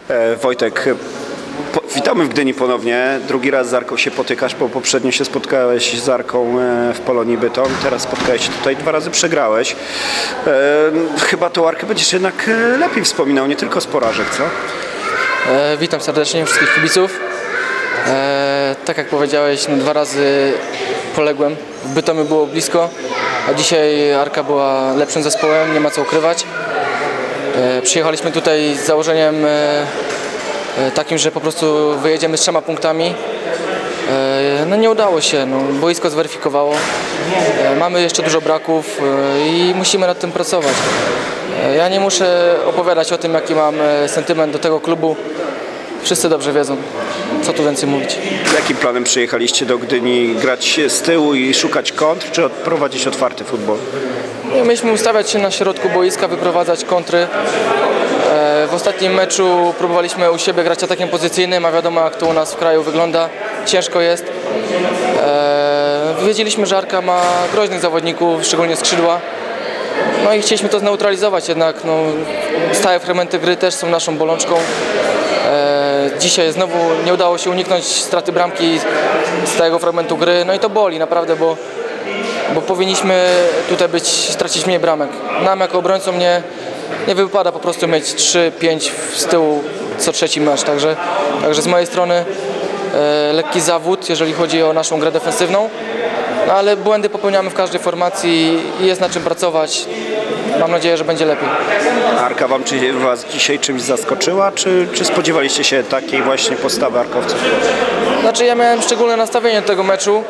Wojtek, witamy w Gdyni ponownie. Drugi raz z Arką się potykasz, bo poprzednio się spotkałeś z Arką w Polonii Bytom. Teraz spotkałeś się tutaj, 2 razy przegrałeś. Chyba tą Arkę będziesz jednak lepiej wspominał, nie tylko z porażek, co? Witam serdecznie wszystkich kibiców. Tak jak powiedziałeś, 2 razy poległem. W Bytomiu było blisko, a dzisiaj Arka była lepszym zespołem, nie ma co ukrywać. Przyjechaliśmy tutaj z założeniem takim, że po prostu wyjedziemy z 3 punktami. No nie udało się, boisko zweryfikowało. Mamy jeszcze dużo braków i musimy nad tym pracować. Ja nie muszę opowiadać o tym, jaki mam sentyment do tego klubu. Wszyscy dobrze wiedzą, co tu więcej mówić. Jakim planem przyjechaliście do Gdyni? Grać z tyłu i szukać kontr, czy prowadzić otwarty futbol? Mieliśmy ustawiać się na środku boiska, wyprowadzać kontry. W ostatnim meczu próbowaliśmy u siebie grać atakiem pozycyjnym, a wiadomo, jak to u nas w kraju wygląda. Ciężko jest. Wiedzieliśmy, że Arka ma groźnych zawodników, szczególnie skrzydła. No i chcieliśmy to zneutralizować, jednak stałe fragmenty gry też są naszą bolączką. Dzisiaj znowu nie udało się uniknąć straty bramki z tego fragmentu gry, no i to boli naprawdę, bo powinniśmy tutaj stracić mniej bramek. Nam jako obrońcom nie wypada po prostu mieć 3-5 z tyłu co trzeci mecz, także z mojej strony lekki zawód, jeżeli chodzi o naszą grę defensywną, no ale błędy popełniamy w każdej formacji i jest na czym pracować. Mam nadzieję, że będzie lepiej. Arka was dzisiaj czymś zaskoczyła, czy spodziewaliście się takiej właśnie postawy arkowców? Znaczy, ja miałem szczególne nastawienie do tego meczu.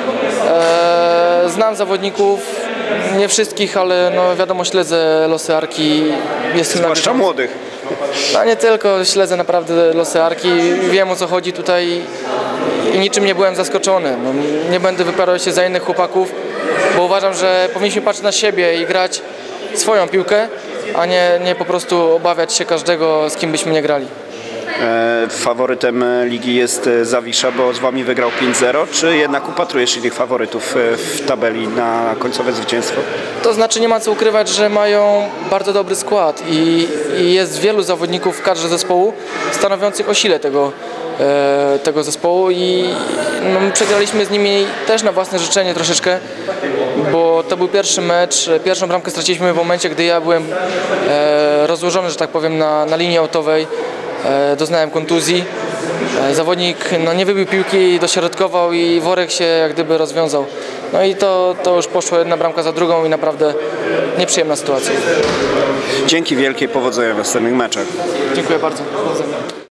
Znam zawodników, nie wszystkich, ale wiadomo, śledzę losy Arki. Zwłaszcza młodych. No nie tylko, śledzę naprawdę losy Arki, wiem, o co chodzi tutaj i niczym nie byłem zaskoczony. Nie będę wypowiadał się za innych chłopaków, bo uważam, że powinniśmy patrzeć na siebie i grać swoją piłkę, a nie po prostu obawiać się każdego, z kim byśmy nie grali. Faworytem ligi jest Zawisza, bo z wami wygrał 5-0, czy jednak upatrujesz innych faworytów w tabeli na końcowe zwycięstwo? To znaczy, nie ma co ukrywać, że mają bardzo dobry skład i jest wielu zawodników w kadrze zespołu stanowiących o sile tego zespołu i przegraliśmy z nimi też na własne życzenie troszeczkę, bo to był pierwszy mecz. Pierwszą bramkę straciliśmy w momencie, gdy ja byłem rozłożony, że tak powiem, na linii autowej. Doznałem kontuzji. Zawodnik nie wybił piłki, dośrodkował i worek się jak gdyby rozwiązał. No i to już poszło jedna bramka za drugą i naprawdę nieprzyjemna sytuacja. Dzięki wielkie, powodzenia w następnych meczach. Dziękuję bardzo. Powodzenia.